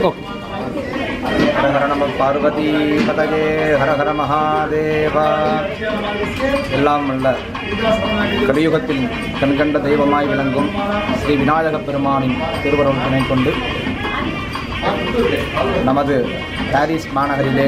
हर हर नम पार्वती पतये हर हर महादेव எல்லாம் நல்ல கலியுகத்தில் கண்கண்ட தெய்வமாய் விளங்கும் ஸ்ரீ விநாயக பெருமானின் திருவருள் துணை கொண்டு நமது பாரிஸ் மாநகரிலே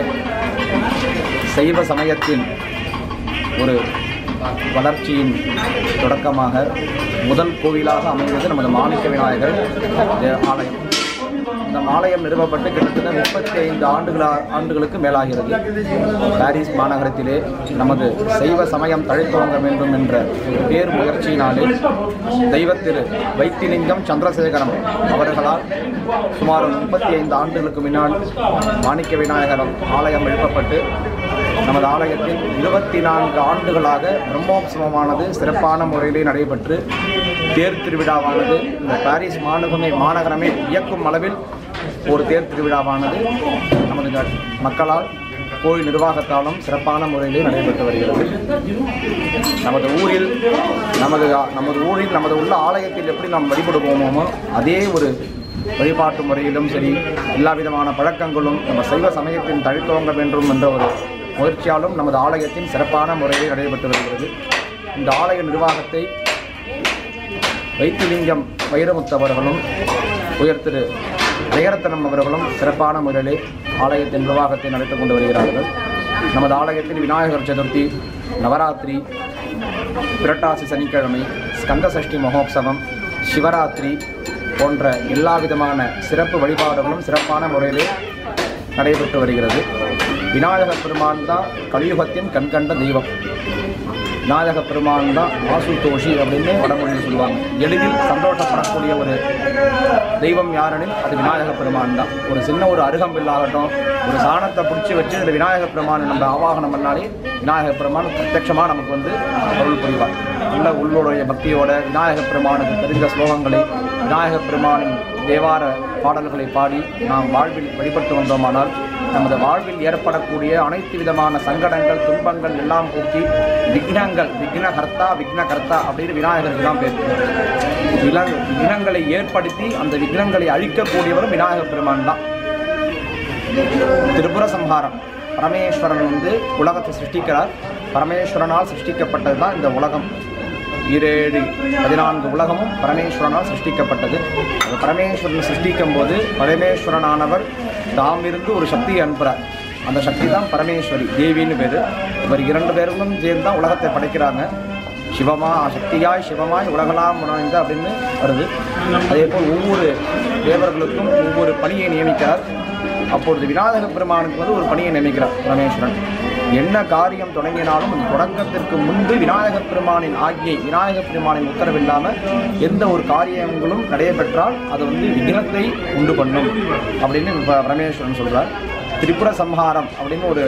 சைவ சமயத்தின் ஒரு வளர்ச்சியின் தொடக்கமாக முதல் கோவிலாக அமைந்தது நமது மாணிக்க விநாயகர் ஆலயம். இந்த ஆலயம் நிறுவப்பட்டு கிட்டத்தட்ட 35 ஆண்டுகளுக்கு மேலாகிறது. பாரிஸ் மாநகரத்திலே நமது சைவ சமயம் தழைத்தோங்க வேண்டும் என்ற ஒரு பேர் முயற்சியினாலே தெய்வத்திரு வைத்திலிங்கம் சந்திரசேகரம் அவர்களால் சுமார் 35 ஆண்டுகளுக்கு முன்னால் மாணிக்க விநாயகர் ஆலயம் எழுப்பப்பட்டு நமது ஆலயத்தில் 24 ஆண்டுகளாக பிரம்மோற்சவமானது சிறப்பான முறையிலே நடைபெற்று தேர் திருவிழாவானது இந்த பாரிஸ் மாநகரமே இயக்கும் அளவில் ஒரு தேர் திருவிழாவானது நமது மக்களால் கோயில் நிர்வாகத்தாலும் சிறப்பான முறையிலே நடைபெற்று வருகிறது. நமது ஊரில் நமது உள்ள ஆலயத்தில் எப்படி நாம் வழிபடுவோமோ அதே ஒரு வழிபாட்டு முறையிலும் சரி எல்லா விதமான பழக்கங்களும் நம்ம சைவ சமயத்தின் தழைத்தோங்க வேண்டும் என்ற ஒரு முயற்சியாலும் நமது ஆலயத்தின் சிறப்பான முறையில் நடைபெற்று வருகிறது. இந்த ஆலய நிர்வாகத்தை வைத்திலிங்கம் வைரமுத்து அவர்களும் உயர்திரு ஜெயரத்னம் அவர்களும் சிறப்பான முறையிலே ஆலயத்தின் நிர்வாகத்தை நடத்தி கொண்டு வருகிறார்கள். நமது ஆலயத்தில் விநாயகர் சதுர்த்தி, நவராத்திரி, புரட்டாசி சனிக்கிழமை, ஸ்கந்த சஷ்டி மகோத்சவம், சிவராத்திரி போன்ற எல்லா விதமான சிறப்பு வழிபாடுகளும் சிறப்பான முறையிலே நடைபெற்று வருகிறது. விநாயக பெருமான் தான் கலியுகத்தின் கண்கண்ட தெய்வம். விநாயக பெருமான் தான் ஆசுதோஷி அப்படின்னு வடமொழியில் சொல்லுவாங்க. எளிதில் சந்தோஷப்படக்கூடிய ஒரு தெய்வம் யாரெனில் அது விநாயக பெருமான் தான். ஒரு சின்ன ஒரு அருகம்பில்லாகட்டும், ஒரு சாணத்தை பிடிச்சி வச்சு இந்த விநாயக பெருமானை நம்ம ஆவாகனம் பண்ணாலே விநாயக பெருமான் பிரத்யட்சமாக நமக்கு அருள் புரிவார். நல்ல உள்ளுடைய பக்தியோட விநாயக பெருமானுக்கு தெரிந்த ஸ்லோகங்களை, விநாயக பெருமானின் தேவார பாடல்களை பாடி நாம் வாழ்வில் வழிபட்டு வந்தோமானால் நமது வாழ்வில் ஏற்படக்கூடிய அனைத்து விதமான சங்கடங்கள், துன்பங்கள் எல்லாம் போக்கி விக்னகர்த்தா அப்படின்னு விநாயகருக்கு தான் பேர். விக்னங்களை ஏற்படுத்தி அந்த விக்னங்களை அழிக்கக்கூடியவரும் விநாயக பெருமான் தான். திரிபுர சம்ஹாரம், பரமேஸ்வரன் உலகத்தை சிருஷ்டிக்கிறார். பரமேஸ்வரனால் சிருஷ்டிக்கப்பட்டது தான் இந்த உலகம். 14 உலகமும் பரமேஸ்வரனால் சிருஷ்டிக்கப்பட்டது. அது பரமேஸ்வரன் சிருஷ்டிக்கும் போது பரமேஸ்வரனானவர் தாமிருந்து ஒரு சக்தியை அனுப்புகிறார். அந்த சக்தி தான் பரமேஸ்வரி, தேவின்னு பேர். இவர் 2 பேருக்கும் சேர்ந்து தான் உலகத்தை படைக்கிறாங்க. சக்தியாய் சிவமாய் உலகலாம் உணர்ந்த அப்படின்னு வருது. அதே போல் ஒவ்வொரு தேவர்களுக்கும் ஒவ்வொரு பணியை நியமிக்கிறார். அப்பொழுது விநாயக பெருமானுக்கு ஒரு பணியை நியமிக்கிறார் பரமேஸ்வரன். என்ன காரியம் தொடங்கினாலும் அந்த தொடக்கத்திற்கு முன்பு விநாயக பெருமானின் ஆகியை, விநாயக பெருமானின் உத்தரவில்லாமல் எந்த ஒரு காரியங்களும் நடைபெற்றால் அது விக்னத்தை உண்டு பண்ணும் அப்படின்னு பரமேஸ்வரன் சொல்கிறார். திரிபுர சம்ஹாரம் அப்படின்னு ஒரு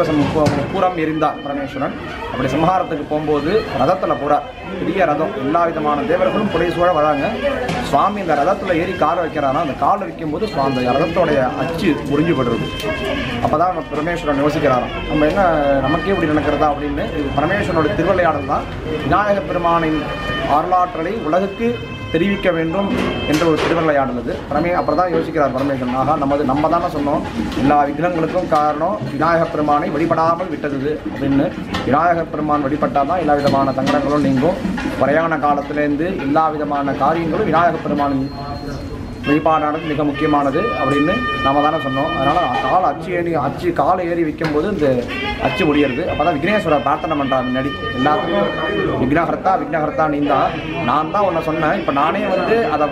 பூரம் எரிந்தார் பரமேஸ்வரன். அப்படி சம்ஹாரத்துக்கு போகும்போது ரதத்தில் போகிறார். பெரிய ரதம், எல்லா விதமான தேவர்களும் புடைசூழ வராங்க. சுவாமி இந்த ரதத்தில் ஏறி காலை வைக்கிறாரா, அந்த காலை வைக்கும்போது அந்த ரதத்தோடைய அச்சு முறிஞ்சு படுறது. அப்போ தான் பரமேஸ்வரன் யோசிக்கிறாராம், நம்ம என்ன நமக்கே இப்படி நடக்கிறதா அப்படின்னு. இது பரமேஸ்வரனோட திருவிளையாடல் தான். விநாயக பெருமானின் வரலாற்றலை உலகுக்கு தெரிவிக்க வேண்டும் என்ற ஒரு திருவிளையாடல் அது. அப்புறம் தான் யோசிக்கிறார் பரமேஸ்வரன், ஆகா நம்ம தானே சொன்னோம் எல்லா விக்னங்களுக்கும் காரணம் விநாயக பெருமானை வழிபடாமல் விட்டது அப்படின்னு. விநாயக பெருமான் வழிபட்டால் தான் எல்லா விதமான சங்கடங்களும் நீங்கும். வரையான காலத்திலேருந்து எல்லா விதமான காரியங்களும் விநாயக பெருமானின் வழிபாடானது மிக முக்கியமானது அப்படின்னு நாம தானே சொன்னோம். அதனால் காலை ஏறி வைக்கும்போது இந்த அச்சு முடியறது. அப்போ தான் விக்னேஸ்வரர் பிரார்த்தனை பண்ணுறாரு. முன்னாடி எல்லாத்துக்கும் விக்னகர்த்தா நான் தான் உன்னை சொன்னேன். இப்போ நானே அதை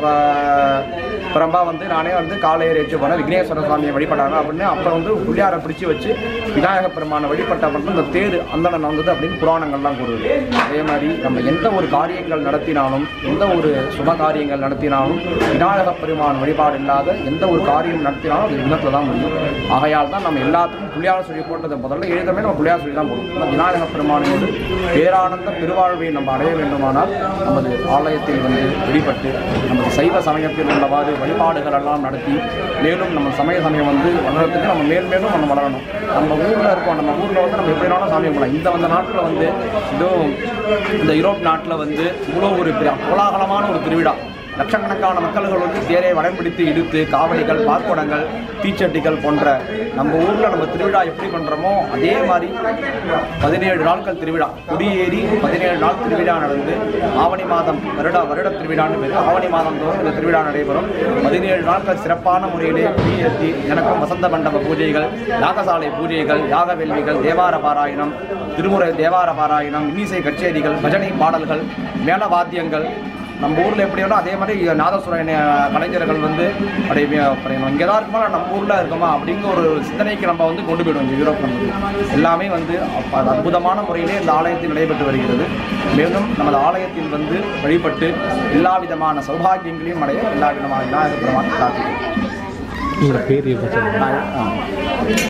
புறம்பா நானே காலை ஏறி வச்சு போனேன், விக்னேஸ்வர சுவாமியை வழிபடாங்க அப்படின்னு. அப்புறம் புள்ளியாரை பிடிச்சி வச்சு விநாயக பெருமானை வழிபட்ட மட்டும் இந்த தேர் அந்தணன் வந்தது அப்படின்னு புராணங்கள்லாம் கூறுது. அதே மாதிரி நம்ம எந்த ஒரு காரியங்கள் நடத்தினாலும், எந்த ஒரு சுப காரியங்கள் நடத்தினாலும் விநாயக பெருமான் வழிபாடு இல்லாத எந்த ஒரு காரியம் நடத்தினாலும் அது விக்னத்தில் தான் முடியும். ஆகையால் தான் நம்ம எல்லாத்துக்கும் புள்ளியார சொல்லி போட்டதை முதல்ல எழுதமே நம்ம புள்ளியார சொல்லி தான் போடும். விநாயக பெருமானோடு பேரானந்த பெருவாழ்வை நம்ம அடைய வேண்டுமானால் நமது ஆலயத்தில் வழிபட்டு நமது சைவ சமயத்தில் உள்ளவாறு வழிபாடுகள் எல்லாம் நடத்தி மேலும் நம்ம சமயம் வளர்கிறதுக்கு நம்ம மேலும் நம்ம வளரணும். நம்ம ஊரில் இருக்கோம், நம்ம ஊரில் நம்ம எப்படினாலும் சாமி கும்பிடலாம். இந்த நாட்டில் இதோ இந்த யூரோப் நாட்டில் இவ்வளோ ஒரு கோலாகலமான ஒரு திருவிழா லட்சக்கணக்கான மக்கள்கள் வந்து தேரை வடம்பிடித்து இழுத்து காவடிகள், பாக்குடங்கள், தீச்சட்டிகள் போன்ற நம்ம ஊரில் நம்ம திருவிழா எப்படி பண்ணுறோமோ அதே மாதிரி 17 நாட்கள் திருவிழா, குடியேறி 17 நாள் திருவிழா நடந்து ஆவணி மாதம் வருட திருவிழான்னு பேர். ஆவணி மாதம் தோறும் இந்த திருவிழா நடைபெறும். 17 நாட்கள் சிறப்பான முறையிலே குடியேற்றி எனக்கும் வசந்த மண்டப பூஜைகள், யாகசாலை பூஜைகள், யாக வேள்விகள், தேவார பாராயணம், திருமுறை தேவார பாராயணம், இன்னிசை கச்சேரிகள், பஜனை பாடல்கள், மேள வாத்தியங்கள். நம்ம ஊரில் எப்படி வேணும் அதே மாதிரி நாதசுர கலைஞர்கள் வந்து அப்படியே இங்கே தான் இருக்குமா நம்ம ஊரில் இருக்குமா அப்படிங்கிற ஒரு சிந்தனைக்கு நம்ம வந்து கொண்டு போயிடுவோம். இந்த யூரோப் வந்து எல்லாமே வந்து அற்புதமான முறையிலே இந்த ஆலயத்தில் நடைபெற்று வருகிறது. மேலும் நமது ஆலயத்தில் வந்து வழிபட்டு எல்லா விதமான சௌபாகியங்களையும் அடைய எல்லா விதமான விநாயகர் பெருமான் பிரார்த்திக்கிறோம்.